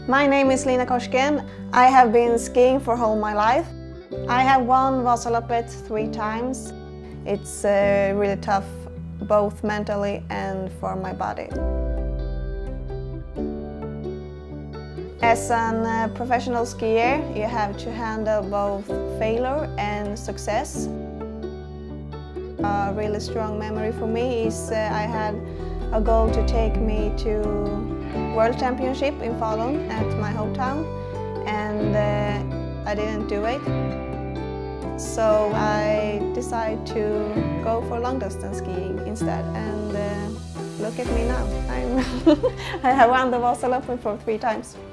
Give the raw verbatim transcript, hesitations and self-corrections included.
My name is Lina Korsgren. I have been skiing for all my life. I have won Vasaloppet three times. It's uh, really tough, both mentally and for my body. As a uh, professional skier, you have to handle both failure and success. A really strong memory for me is uh, I had a goal to take me to World Championship in Falun at my hometown, and uh, I didn't do it. So I decided to go for long distance skiing instead, and uh, look at me now. I'm I have won the Vasaloppet for three times.